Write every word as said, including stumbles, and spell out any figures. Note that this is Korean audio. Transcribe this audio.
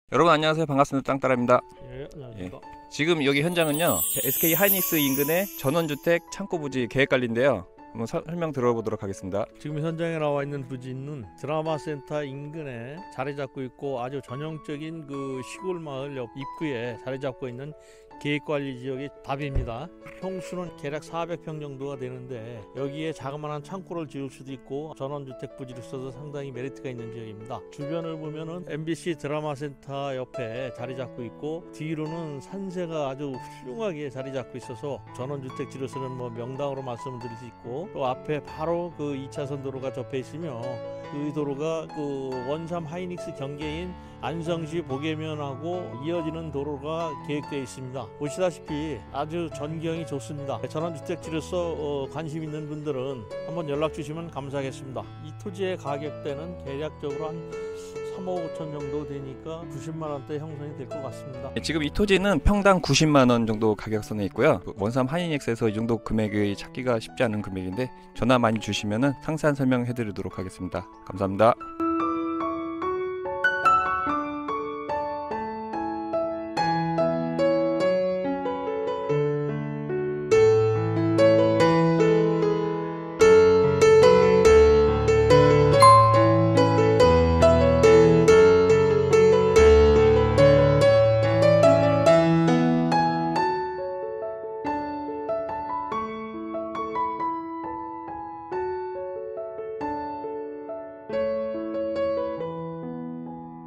여러분 안녕하세요. 반갑습니다. 땅따라입니다. 예, 안녕하십니까. 예. 지금 여기 현장은요 에스케이 하이닉스 인근의 전원주택 창고부지 계획관리인데요. 한번 서, 설명 들어보도록 하겠습니다. 지금 현장에 나와 있는 부지는 드라마 센터 인근에 자리 잡고 있고 아주 전형적인 그 시골 마을 옆 입구에 자리 잡고 있는 계획관리 지역의 답입니다. 평수는 대략 사백 평 정도가 되는데 여기에 자그마한 창고를 지을 수도 있고 전원주택 부지를 써서 상당히 메리트가 있는 지역입니다. 주변을 보면은 엠비씨 드라마 센터 옆에 자리 잡고 있고 뒤로는 산세가 아주 훌륭하게 자리 잡고 있어서 전원주택지로서는 뭐 명당으로 말씀을 드릴 수 있고 또 앞에 바로 그 이 차선 도로가 접해 있으며 그 도로가 그 원삼 하이닉스 경계인 안성시 보계면하고 이어지는 도로가 계획되어 있습니다. 보시다시피 아주 전경이 좋습니다. 전원주택지로서 어, 관심 있는 분들은 한번 연락 주시면 감사하겠습니다. 이 토지의 가격대는 대략적으로 한 삼억 오천 정도 되니까 구십만 원대 형성이 될 것 같습니다. 지금 이 토지는 평당 구십만 원 정도 가격선에 있고요. 원삼 하이닉스에서 이 정도 금액이 찾기가 쉽지 않은 금액인데 전화 많이 주시면 상세한 설명해 드리도록 하겠습니다. 감사합니다.